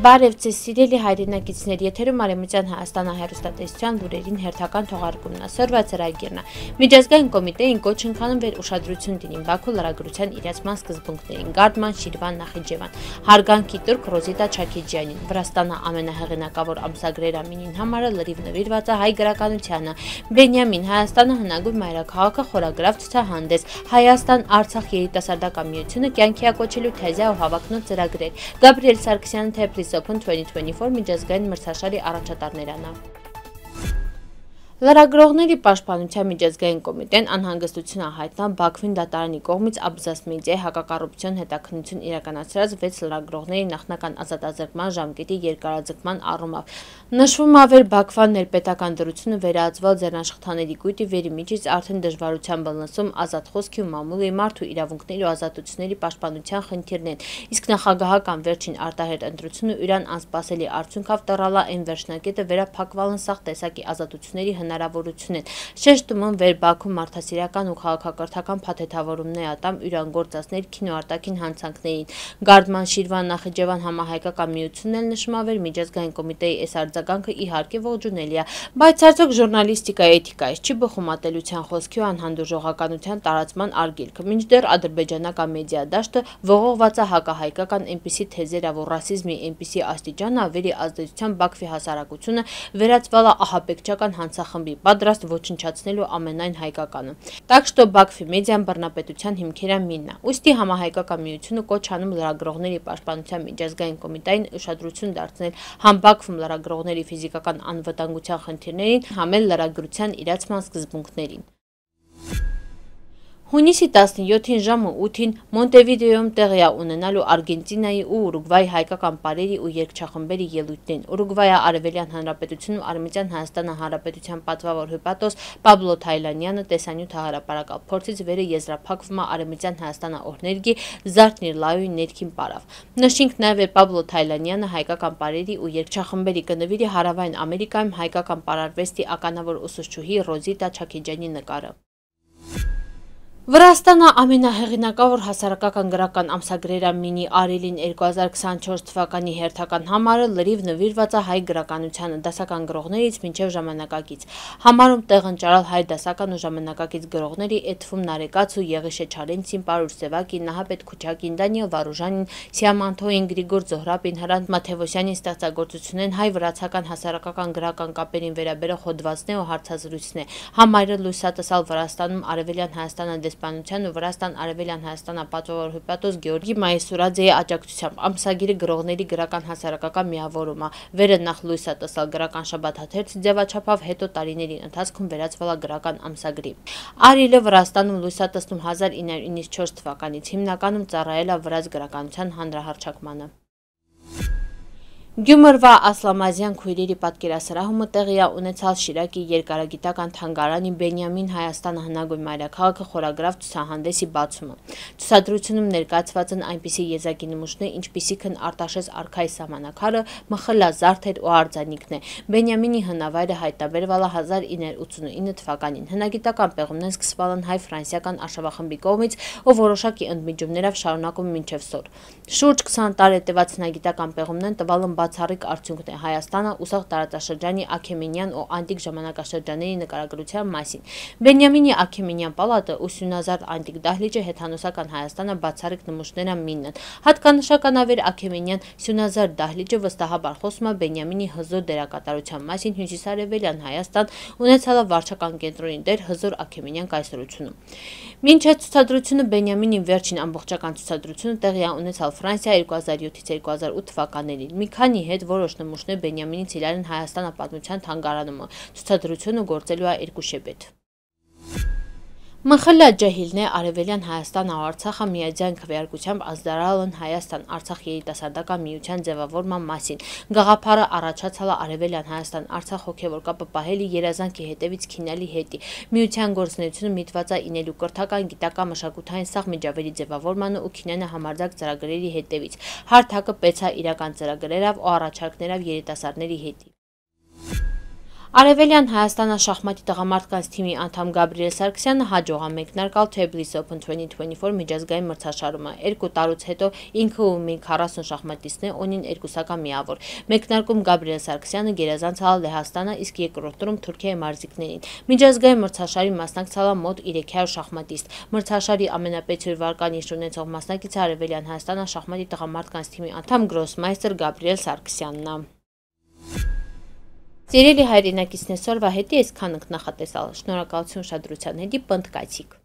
Բարև ձեզ սիրելի հայրենակիցներ, եթերում Արևմտյան Հայաստանը հեռուստատեսության լուրերին հերթական թողարկումն է, սորված ծրագիրն է։ Միջազգային կոմիտեին կոչ ընկանում վեր ուշադրություն դինին Բաքու լրագրության իրացման սկզբունքներին, Գարդման Շիրվան Նախիջևան, հարգանքի տուրք Ռոզիտա Չաքեջյանին, Վրաստանը ամենահեղինակավոր ամսագրեր ամինին համարը լրիվ նվիրված է հայ գրականությանը, Բենյամին Հայաստանը հնագույն մայրաքաղաքը խորագրավ ցուցահանդես, Հայաստան-Արցախ երիտասարդական միությունը կյանքի է կոչելու թեզա ու հավակնոտ ծրագրեր, Գաբրիել Սարգսյանը Թեփլիս Open 2024 միջազգային մրցաշարի առաջատարներն է։ Լրագրողների պաշտպանության միջազգային կոմիտեն անհանգստություն է հայտնել Բաքվին դատարանի կողմից Աբզաս մեդիայի հակակոռուպցիոն հետաքննություն իրականացրած 6 լրագրողների նախնական ազատազրկման ժամկետի երկարաձգման առումով։ Նշվում է, որ Բաքվան ներպետական դրությունը վերահսկվել ձեռնաշխտաների կույտի վերիմիջից արդեն դժվարությամբ լսում ազատ խոսքի ու մամուլի մարդու իրավունքների ու ազատությունների պաշտպանության խնդիրներն, իսկ նախագահական վերջին արտահերտ ընտրությունը իրան անսպասելի արդյունքով տռալ է այն վերջնակետը վերափակվալն սաղ տեսակի ազատությունների հնարավորություն են, շեշտում են, որ Բաքու մարդասիրական ու քաղաքակրթական փաթեթավորումներ ատամ յուրանգործածներ քինոարտաքին հանցանքներին։ Գարդման Շիրվան Նախիջևան համահայկական միությունն էլ նշում է, որ միջազգային կոմիտեի այս արձագանքը իհարկե ողջունելի է, բայց արդյոք ժուրնալիստիկայի էթիկայից չի բխում ատելության խոսքի ու անհանդուրժողականության տարածման արգելքը, մինչդեռ ադրբեջանական մեդիա դաշտը ողողված է հակահայկական այնպիսի թեզերով ու ռասիզմի այնպիսի աստիճան ավերի ազդեցության Բաքվի հասարակությունը վերածվել է ահաբեկչական հանցախմբի, պատրաստ ոչնչացնելու ամենայն հայկականը։ Так что Բաքվի մեդիան բռնապետության հիմքերը մինն է։ Ուստի համահայկական միությունը կոչ անում լրագրողների պաշտպանության միջազգային կոմիտեին ուշադրություն դարձնել համ Բաքվում լրագրողների ֆիզիկական անվտանգության խնդիրներին, համ էլ լրագրության իրացման սկզբունքներին։ Հունիսի 17-ին ժամը 8-ին Մոնտեվիդեոյում տեղի է ունենալու Արգենտինայի ու Ուրուգվայի հայկական պարերի ու երգչախմբերի ելույթներին։ Ուրուգվայի Արևելյան Հանրապետությունում Արևմտյան Հայաստանը Հանրապետության պատվավոր հյուպատոս Պաբլո Թայլանյանը տեսանյութ հահարապարակալ փորձից վերը եզրափակվում է Արևմտյան Հայաստանը օրհներգի Զարթնիրլայոյի ներքին պարավ։ Նշենք նաև, որ Պաբլո Թայլանյանը հայկական պարերի ու երգչախմբերի կնվիրի Հարավային Ամերիկայում հայկական պարարվեստի ականավոր ուսուցչուհի Ռոզիտա Չաքեջյանի նկարը։ Վրաստանը ամենահեղինակավոր հասարակական գրական ամսագրեր ամինի Արիլին 2024 թվականի հերթական համարը լրիվ նվիրված է հայ գրականությանը դասական գրողներից մինչև ժամանակակից։ Համարում տեղ ընճարալ հայ դասական ու ժամանակակից գրողների այդ թվում Նարեկաց ու Եղիշե Չարենցին, Պարուր Սևակին, Նահապետ Քուչակին, Դանիել Վարուժանին, Սիամանթոյին, Գրիգոր Զոհրաբին, Հրանտ Մաթևոսյանին ստեղծագործություններն հայ-վրացական հասարակական գրական կապերին վերաբերող հոդվածներ ու հարցազրույցներ։ Համարը լույսատեսալ Վրաստանում Արևելյան Հայաստանը դեսպանության ու Վրաստան Արևելյան Հայաստանը պատվավոր հյուպատոս Գեորգի Մայեսուրաձեի աջակցությամբ ամսագիրը գրողների գրական հասարակական միավորում է։ Վերը նախ լույսատեսալ գրական շաբաթ հաթերթի ձևաչափով, հետո տարիների ընթացքում վերածվել է գրական ամսագրի։ Արիլը Վրաստանում լույսատեսնում 1994 թվականից հիմնականում ծառայել է վրաց գրականության հանրահռչակմանը։ Գյումրվա Ասլամազյան քույրերի պատկերասրահումը տեղի է ունեցալ Շիրակի երկարագիտական թանգարանի Բենյամին Հայաստանը հնագույն մայրաքաղաքը խորագրավ ցուցահանդեսի բացումը։ Ցուցադրությունում ներկայացված են այնպիսի եզակի նմուշներ, ինչպիսիք են Արտաշես արքայի սահմանակարը, Մխլա զարդեր ու արձանիկներ։ Բենյամինի հնավայրը հայտնաբերվել է 1989 թվականին։ Հնագիտական պեղումներն սկսվել են հայ-ֆրանսիական արշավախմբի կողմից ու որոշակի ընդմիջումներով շարունակում մինչև սօր։ Շուրջ 20 տարի տևած հնագիտական պեղումներն տվալ են բացառիկ արդյունքն է Հայաստանը ուսող տարածաշրջանի Աքեմենյան ու անտիկ ժամանակաշրջանների նկարագրության մասին։ Բենյամինի Աքեմենյան պալատը ու Սյունազարդ անտիկ դահլիճը հեթանոսական Հայաստանը բացառիկ նմուշներն մինն են։ Հատկանշական է, որ Աքեմենյան Սյունազարդ դահլիճը վստահաբար խոսում է Բենյամինի հզոր դերակատարության մասին հյուսիսարևելյան Հայաստան ունեցյալ վարչական կենտրոնի դեր հզոր Աքեմենյան կայսրությունում։ Մինչ այդ ցուցադրությունը Բենյամինի վերջին ամբողջական ցուցադրությունը տեղի է ունեցել Ֆրանսիա 2007-ից 2008 թվականներին։ Մի քանի հետ որոշ նմուշներ Բենյամինից իրար են Հայաստանը պատմության թանգարանում։ Ցուցադրությունը գործելու է 2 շաբաթ։ Մխլա ջահիլներ Արևելյան Հայաստան ու Արցախը միաձայն քվեարկությամբ ազդարարել են Հայաստան-Արցախ երիտասարդական միության ձևավորման մասին։ Գաղափարը առաջացել է Արևելյան Հայաստան-Արցախ հոգևոր կապը պահելի երազանքի հետևից քինալի հետի։ Միության գործունեությունը միտված է ինելու կրթական, գիտական, մշակութային սաղ միջավայրի ձևավորմանը ու քինենը համարձակ ծրագրերի հետևից։ Հարթակը պետք է իրական ծրագրերով ու առաջարկներով երիտասարդների հետի։ Արևելյան Հայաստանը շախմատի տղամարդկանց թիմի անդամ Գաբրիել Սարգսյանը հաջող է մեկնարկալ Tbilisi Open 2024 միջազգային մրցաշարումը։ 2 տարուց հետո ինքը ու մի 40 շախմատիստներ ունին երկուսական միավոր։ Մեկնարկում Գաբրիել Սարգսյանը գերազանց ալել Լեհաստանը, իսկ երկրորդ տուրում Թուրքիայի մարզիկներին։ Միջազգային մրցաշարի մասնակցել է մոտ 300 շախմատիստ։ Մրցաշարի ամենապետյուն վարկանիշ ունեցող մասնակիցը Արևելյան Հայաստանը շախմատի տղամարդկանց թիմի անդամ գրոսմայստեր Գաբրիել Սարգսյանն է։ Սիրելի հայրենակիցներ, սորվա հետի այսքան ենք նախատեսալ։ Շնորհակալություն ուշադրության հետի, պնդկացիք։